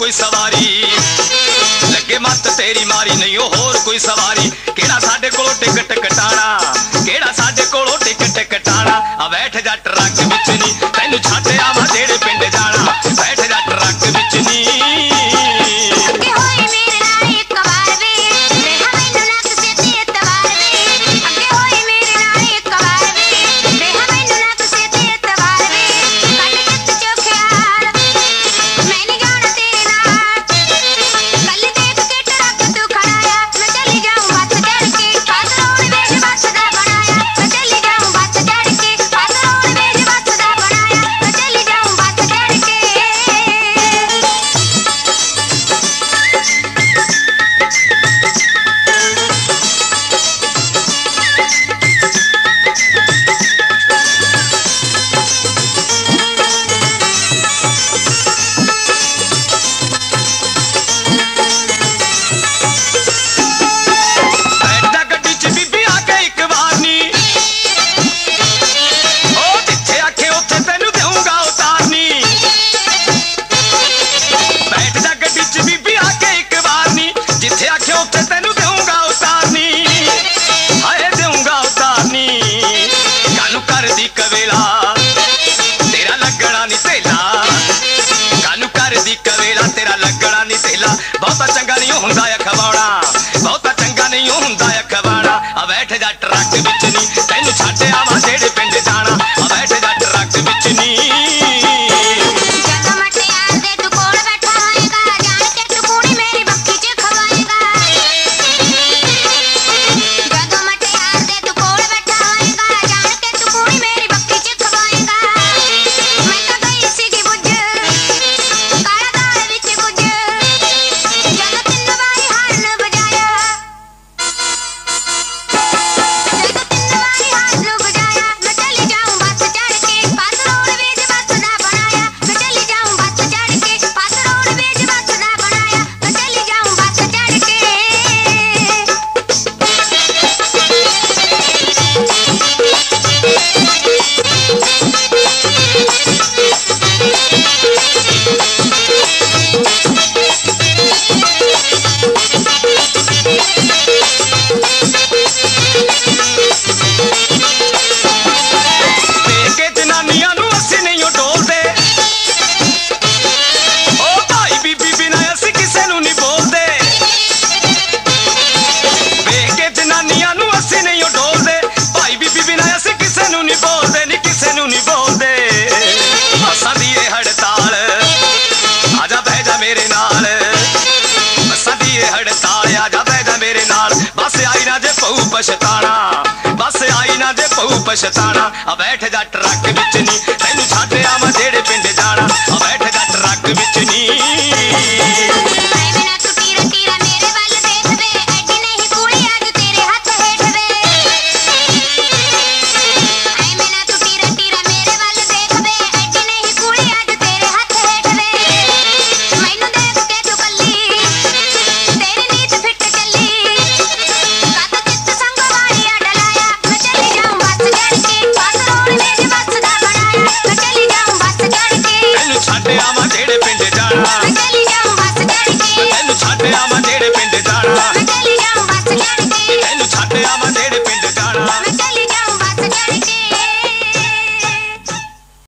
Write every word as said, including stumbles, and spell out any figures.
कोई सवारी लगे मत तेरी मारी नहीं होर कोई सवारी केड़ा साडे कोल टिकट कटाना केड़ा साडे कोल टिकट कटाना आ बैठ जा ट्रक विच नी तैनू छड्ड आवां जेड़े पिंड जाना बैठ जा ट्रक विच नी बहुता चंगा नहीं हुंदा अखवाना बहुता चंगा नहीं हुंदा अखवाना आ बैठ जा ट्रक विच नी तैनू छड्ड आवां जेड़े पिंड जाना आ बैठ जा ट्रक विच नी पछताना बस आई ना जे पऊ पछताना आ बैठ जा ट्रक विच नी तैनू छड्ड आवां जेड़े पिंड जाना आ बैठ जा ट्रक विच नी छड्ड आवां जेड़े पिंड जाना।